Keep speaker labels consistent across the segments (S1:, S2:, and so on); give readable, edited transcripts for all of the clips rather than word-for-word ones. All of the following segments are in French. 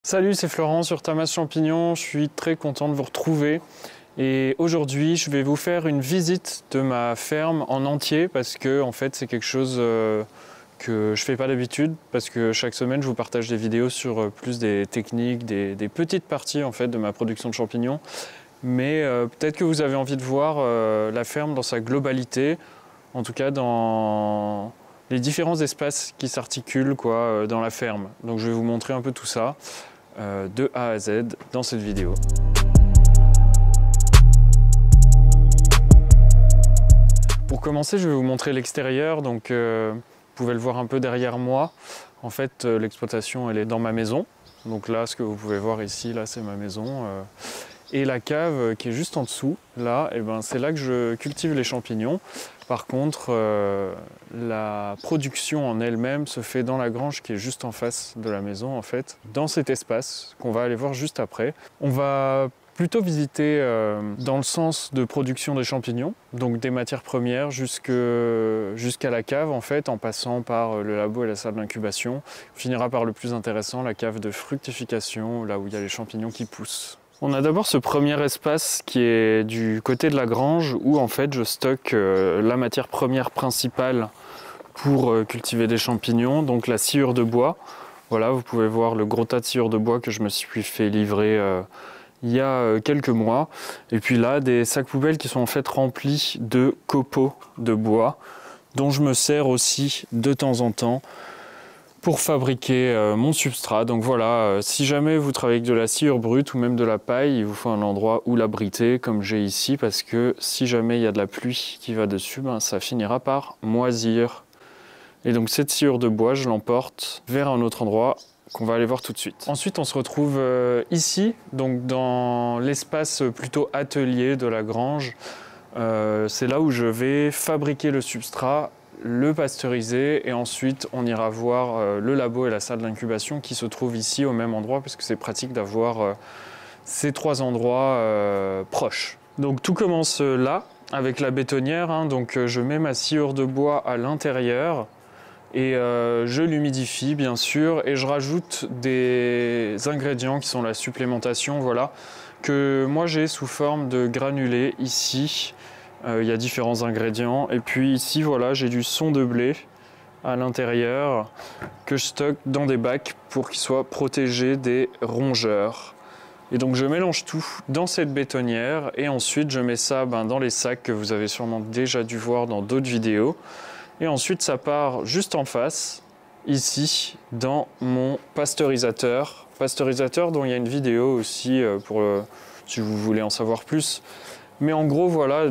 S1: Salut, c'est Florent sur Tamas Champignons, je suis très content de vous retrouver et aujourd'hui je vais vous faire une visite de ma ferme en entier parce que en fait c'est quelque chose que je fais pas d'habitude parce que chaque semaine je vous partage des vidéos sur plus des techniques, des petites parties en fait de ma production de champignons, mais peut-être que vous avez envie de voir la ferme dans sa globalité, en tout cas dans les différents espaces qui s'articulent dans la ferme. Donc je vais vous montrer un peu tout ça. De A à Z dans cette vidéo. Pour commencer, je vais vous montrer l'extérieur. Donc, vous pouvez le voir un peu derrière moi. En fait, l'exploitation, elle est dans ma maison. Donc là, ce que vous pouvez voir ici, là, c'est ma maison. Et la cave qui est juste en dessous, là, c'est là que je cultive les champignons. Par contre, la production en elle-même se fait dans la grange qui est juste en face de la maison, en fait, dans cet espace qu'on va aller voir juste après. On va plutôt visiter dans le sens de production des champignons, donc des matières premières jusqu'à la cave, en fait, en passant par le labo et la salle d'incubation. On finira par le plus intéressant, la cave de fructification, là où il y a les champignons qui poussent. On a d'abord ce premier espace qui est du côté de la grange où en fait je stocke la matière première principale pour cultiver des champignons, donc la sciure de bois. Voilà, vous pouvez voir le gros tas de sciure de bois que je me suis fait livrer il y a quelques mois. Et puis là, des sacs poubelles qui sont en fait remplis de copeaux de bois dont je me sers aussi de temps en temps pour fabriquer mon substrat. Donc voilà, si jamais vous travaillez avec de la sciure brute ou même de la paille, il vous faut un endroit où l'abriter comme j'ai ici, parce que si jamais il y a de la pluie qui va dessus, ça finira par moisir. Et donc cette sciure de bois, je l'emporte vers un autre endroit qu'on va aller voir tout de suite. Ensuite, on se retrouve ici, donc dans l'espace plutôt atelier de la grange. C'est là où je vais fabriquer le substrat, le pasteuriser, et ensuite on ira voir le labo et la salle d'incubation qui se trouvent ici au même endroit parce que c'est pratique d'avoir ces trois endroits proches. Donc tout commence là avec la bétonnière, donc je mets ma sciure de bois à l'intérieur et je l'humidifie bien sûr et je rajoute des ingrédients qui sont la supplémentation, voilà, que moi j'ai sous forme de granulés ici. Il y a différents ingrédients et puis ici voilà, j'ai du son de blé à l'intérieur que je stocke dans des bacs pour qu'ils soient protégés des rongeurs. Et donc je mélange tout dans cette bétonnière et ensuite je mets ça dans les sacs que vous avez sûrement déjà dû voir dans d'autres vidéos. Et ensuite ça part juste en face, ici, dans mon pasteurisateur. Pasteurisateur dont il y a une vidéo aussi si vous voulez en savoir plus. Mais en gros, voilà,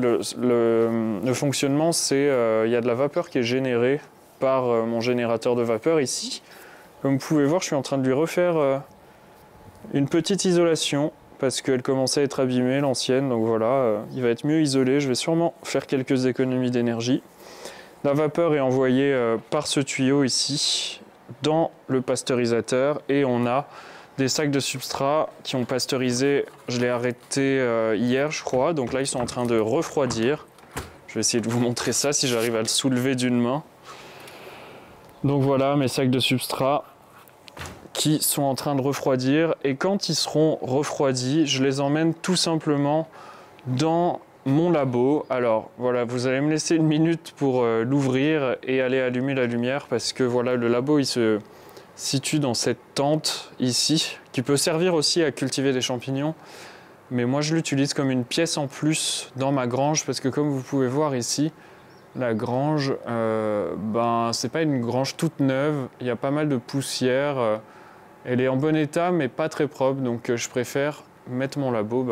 S1: le fonctionnement, c'est il y a de la vapeur qui est générée par mon générateur de vapeur ici. Comme vous pouvez voir, je suis en train de lui refaire une petite isolation parce qu'elle commençait à être abîmée, l'ancienne. Donc voilà, il va être mieux isolé. Je vais sûrement faire quelques économies d'énergie. La vapeur est envoyée par ce tuyau ici dans le pasteurisateur et on a des sacs de substrat qui ont pasteurisé, je l'ai arrêté hier je crois, donc là ils sont en train de refroidir. Je vais essayer de vous montrer ça si j'arrive à le soulever d'une main. Donc voilà mes sacs de substrat qui sont en train de refroidir et quand ils seront refroidis, je les emmène tout simplement dans mon labo. Alors voilà, vous allez me laisser une minute pour l'ouvrir et aller allumer la lumière parce que voilà, le labo il se situe dans cette tente ici, qui peut servir aussi à cultiver des champignons. Mais moi je l'utilise comme une pièce en plus dans ma grange, parce que comme vous pouvez voir ici, la grange, c'est pas une grange toute neuve, il y a pas mal de poussière, elle est en bon état mais pas très propre, donc je préfère mettre mon labo,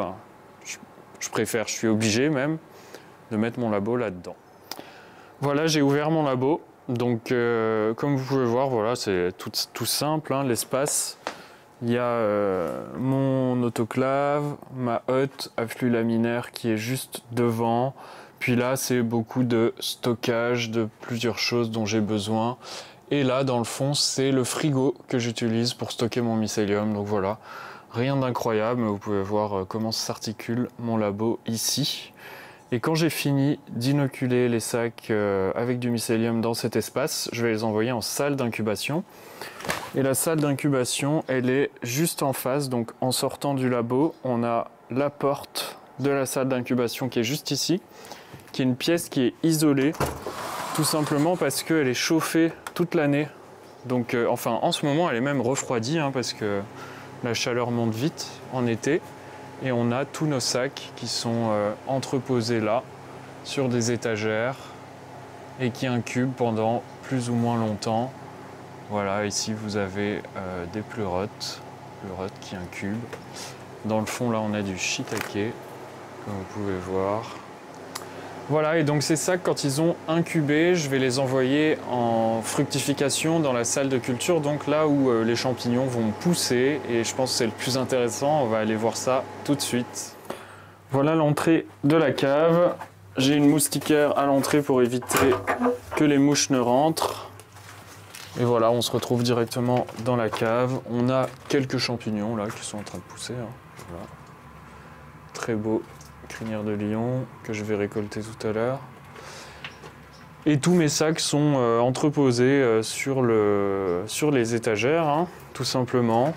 S1: je suis obligé même de mettre mon labo là-dedans. Voilà, j'ai ouvert mon labo. Donc comme vous pouvez voir, voilà, c'est tout simple, l'espace. Il y a mon autoclave, ma hotte à flux laminaire qui est juste devant. Puis là, c'est beaucoup de stockage de plusieurs choses dont j'ai besoin. Et là, dans le fond, c'est le frigo que j'utilise pour stocker mon mycélium. Donc voilà, rien d'incroyable, mais vous pouvez voir comment s'articule mon labo ici. Et quand j'ai fini d'inoculer les sacs avec du mycélium dans cet espace, je vais les envoyer en salle d'incubation Et la salle d'incubation, elle est juste en face. Donc en sortant du labo, on a la porte de la salle d'incubation qui est juste ici, qui est une pièce qui est isolée, tout simplement parce qu'elle est chauffée toute l'année. Donc enfin en ce moment elle est même refroidie parce que la chaleur monte vite en été. Et on a tous nos sacs qui sont entreposés là, sur des étagères, et qui incubent pendant plus ou moins longtemps. Voilà, ici vous avez des pleurotes qui incubent. Dans le fond là on a du shiitake, comme vous pouvez voir. Voilà, et donc ces sacs, quand ils ont incubé, je vais les envoyer en fructification dans la salle de culture, donc là où les champignons vont pousser, et je pense que c'est le plus intéressant, on va aller voir ça tout de suite. Voilà l'entrée de la cave. J'ai une moustiquaire à l'entrée pour éviter que les mouches ne rentrent. Et voilà, on se retrouve directement dans la cave. On a quelques champignons là qui sont en train de pousser. Voilà. Très beau crinière de lion que je vais récolter tout à l'heure. Et tous mes sacs sont entreposés sur les étagères, tout simplement.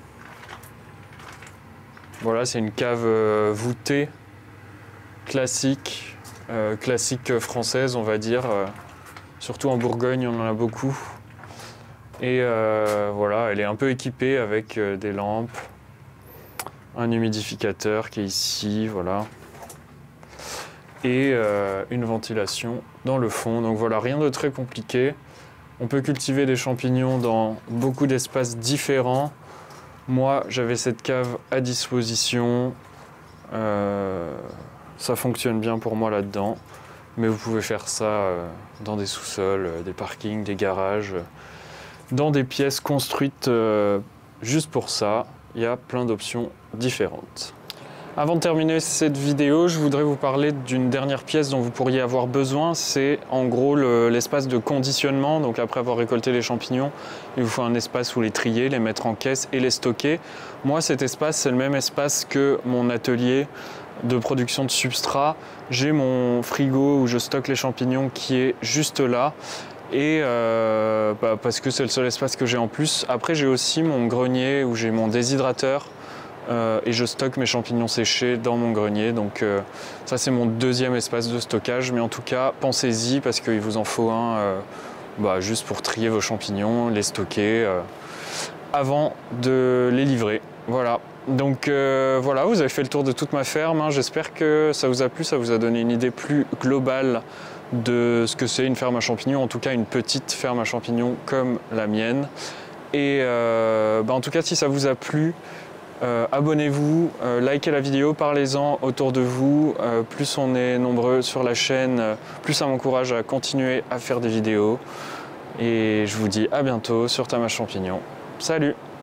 S1: Voilà, c'est une cave voûtée classique, classique française, on va dire. Surtout en Bourgogne, on en a beaucoup. Et voilà, elle est un peu équipée avec des lampes, un humidificateur qui est ici, voilà. Et une ventilation dans le fond. Donc voilà, rien de très compliqué. On peut cultiver des champignons dans beaucoup d'espaces différents. Moi, j'avais cette cave à disposition. Ça fonctionne bien pour moi là-dedans. Mais vous pouvez faire ça dans des sous-sols, des parkings, des garages, dans des pièces construites juste pour ça. Il y a plein d'options différentes. Avant de terminer cette vidéo, je voudrais vous parler d'une dernière pièce dont vous pourriez avoir besoin. C'est en gros l'espace de conditionnement. Donc après avoir récolté les champignons, il vous faut un espace où les trier, les mettre en caisse et les stocker. Moi, cet espace, c'est le même espace que mon atelier de production de substrat. J'ai mon frigo où je stocke les champignons qui est juste là. Et parce que c'est le seul espace que j'ai en plus. Après, j'ai aussi mon grenier où j'ai mon déshydrateur. Et je stocke mes champignons séchés dans mon grenier. Donc ça, c'est mon deuxième espace de stockage. Mais en tout cas, pensez-y parce qu'il vous en faut un juste pour trier vos champignons, les stocker avant de les livrer. Voilà. Donc voilà, vous avez fait le tour de toute ma ferme. J'espère que ça vous a plu, ça vous a donné une idée plus globale de ce que c'est une ferme à champignons, en tout cas une petite ferme à champignons comme la mienne. Et en tout cas, si ça vous a plu, abonnez-vous, likez la vidéo, parlez-en autour de vous. Plus on est nombreux sur la chaîne, plus ça m'encourage à continuer à faire des vidéos. Et je vous dis à bientôt sur Tamache Champignon. Salut!